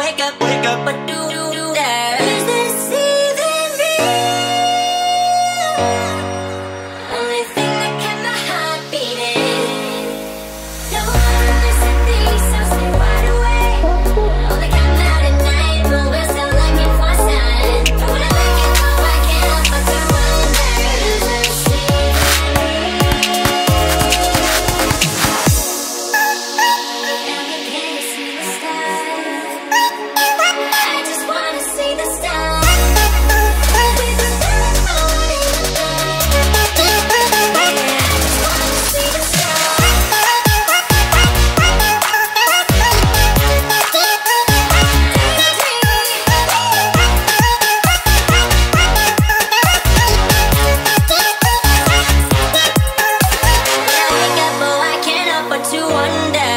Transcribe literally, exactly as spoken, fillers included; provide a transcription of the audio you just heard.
wake up, wake up, what do you do there? Is this even real? Only thing that kept my heart beating. No one listen these, so stay wide awake. Only come out at night, but we're still looking for a sign. When I wake up, oh, I can't help but to wonder. Is this even real? And can you see the stars? I just wanna see the stars. With the stars falling in the night. Yeah, I just wanna see the stars. When I wake up, oh, I can't help but to wonder.